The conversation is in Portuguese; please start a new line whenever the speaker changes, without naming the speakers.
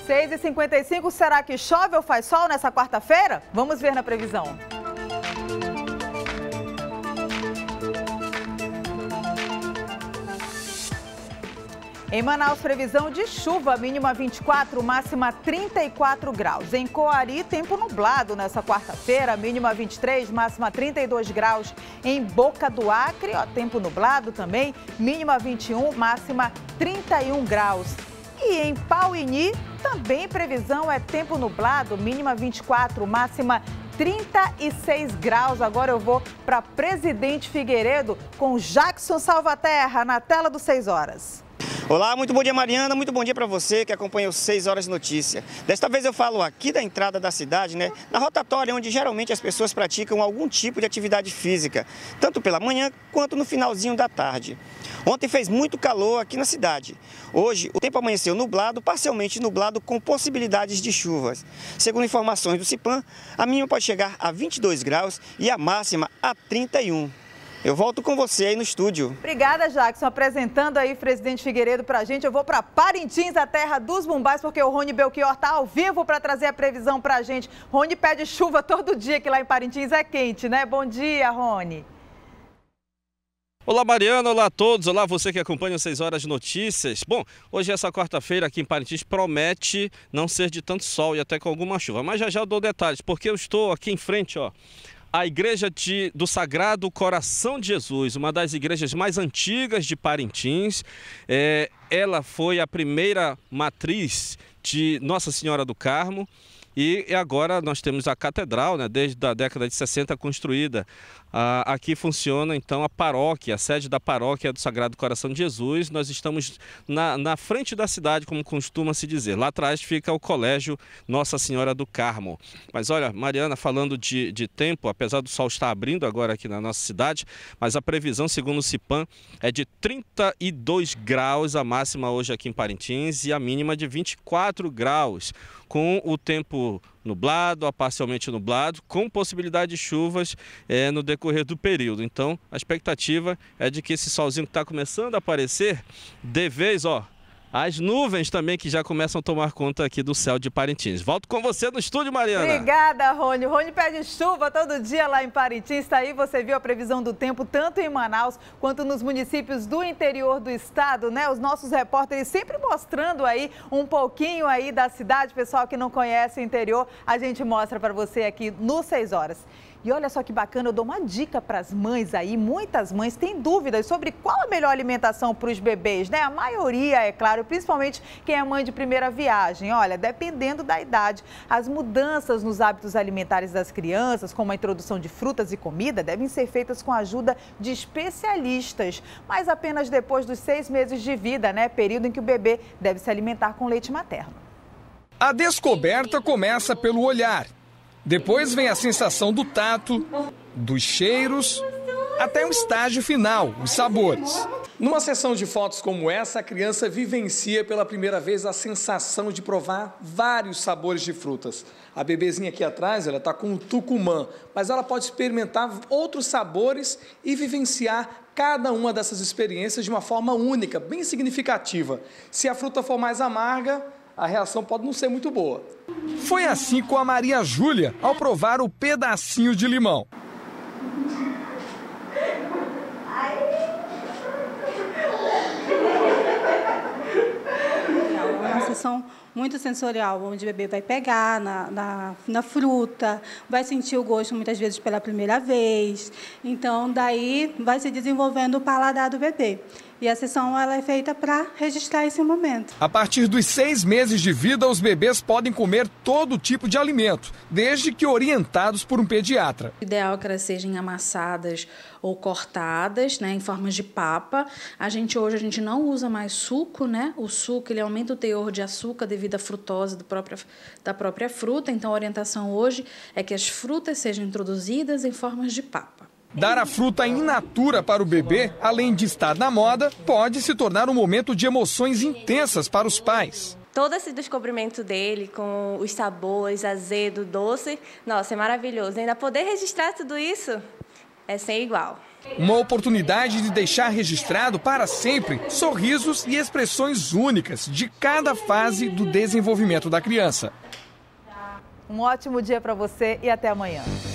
6h55, será que chove ou faz sol nessa quarta-feira? Vamos ver na previsão. Em Manaus, previsão de chuva, mínima 24, máxima 34 graus. Em Coari, tempo nublado nessa quarta-feira, mínima 23, máxima 32 graus. Em Boca do Acre, tempo nublado também, mínima 21, máxima 31 graus. E em Pauini, também previsão é tempo nublado, mínima 24, máxima 36 graus. Agora eu vou para Presidente Figueiredo com Jackson Salvaterra na tela do 6 horas.
Olá, muito bom dia, Mariana, muito bom dia para você que acompanha os 6 horas de notícia. Desta vez eu falo aqui da entrada da cidade, na rotatória onde geralmente as pessoas praticam algum tipo de atividade física, tanto pela manhã quanto no finalzinho da tarde. Ontem fez muito calor aqui na cidade. Hoje o tempo amanheceu nublado, parcialmente nublado com possibilidades de chuvas. Segundo informações do CIPAM, a mínima pode chegar a 22 graus e a máxima a 31. Eu volto com você aí no estúdio.
Obrigada, Jackson. Apresentando aí Presidente Figueiredo pra gente. Eu vou para Parintins, a terra dos bumbás, porque o Rony Belchior está ao vivo para trazer a previsão pra gente. Rony pede chuva todo dia, que lá em Parintins é quente, né? Bom dia, Rony.
Olá, Mariana, olá a todos, olá você que acompanha os 6 horas de notícias. Bom, hoje essa quarta-feira aqui em Parintins promete não ser de tanto sol e até com alguma chuva, mas já eu dou detalhes, porque eu estou aqui em frente, a igreja do Sagrado Coração de Jesus, uma das igrejas mais antigas de Parintins. Ela foi a primeira matriz de Nossa Senhora do Carmo. E agora nós temos a catedral, desde a década de 60 construída. Aqui funciona então a paróquia, a sede da paróquia do Sagrado Coração de Jesus. Nós estamos na frente da cidade, como costuma se dizer. Lá atrás fica o Colégio Nossa Senhora do Carmo. Mas olha, Mariana, falando de tempo, apesar do sol estar abrindo agora aqui na nossa cidade, mas a previsão, segundo o CIPAM, é de 32 graus a máxima hoje aqui em Parintins e a mínima de 24 graus, com o tempo nublado a parcialmente nublado, com possibilidade de chuvas no decorrer do período. Então, a expectativa é de que esse solzinho que está começando a aparecer, de vez, as nuvens também que já começam a tomar conta aqui do céu de Parintins. Volto com você no estúdio, Mariana.
Obrigada, Rony. O Rony pede chuva todo dia lá em Parintins. Está aí, você viu a previsão do tempo, tanto em Manaus quanto nos municípios do interior do estado, né? Os nossos repórteres sempre mostrando aí um pouquinho aí da cidade. Pessoal que não conhece o interior, a gente mostra para você aqui no 6 horas. E olha só que bacana, eu dou uma dica para as mães aí. Muitas mães têm dúvidas sobre qual a melhor alimentação para os bebês, né? A maioria, é claro, principalmente quem é mãe de primeira viagem. Olha, dependendo da idade, as mudanças nos hábitos alimentares das crianças, como a introdução de frutas e comida, devem ser feitas com a ajuda de especialistas, mas apenas depois dos 6 meses de vida, né? Período em que o bebê deve se alimentar com leite materno.
A descoberta começa pelo olhar. Depois vem a sensação do tato, dos cheiros, até o estágio final, os sabores. Numa sessão de fotos como essa, a criança vivencia pela primeira vez a sensação de provar vários sabores de frutas. A bebezinha aqui atrás, ela está com o tucumã, mas ela pode experimentar outros sabores e vivenciar cada uma dessas experiências de uma forma única, bem significativa. Se a fruta for mais amarga, a reação pode não ser muito boa. Foi assim com a Maria Júlia ao provar o pedacinho de limão.
É uma sessão muito sensorial, onde o bebê vai pegar na fruta, vai sentir o gosto muitas vezes pela primeira vez. Então, daí vai se desenvolvendo o paladar do bebê. E a sessão ela é feita para registrar esse momento.
A partir dos 6 meses de vida, os bebês podem comer todo tipo de alimento, desde que orientados por um pediatra.
O ideal é que elas sejam amassadas ou cortadas, em formas de papa. Hoje a gente não usa mais suco, O suco ele aumenta o teor de açúcar devido à frutose da própria fruta. Então a orientação hoje é que as frutas sejam introduzidas em formas de papa.
Dar a fruta in natura para o bebê, além de estar na moda, pode se tornar um momento de emoções intensas para os pais.
Todo esse descobrimento dele, com os sabores, azedo, doce, nossa, é maravilhoso. Ainda poder registrar tudo isso é sem igual.
Uma oportunidade de deixar registrado para sempre sorrisos e expressões únicas de cada fase do desenvolvimento da criança.
Um ótimo dia para você e até amanhã.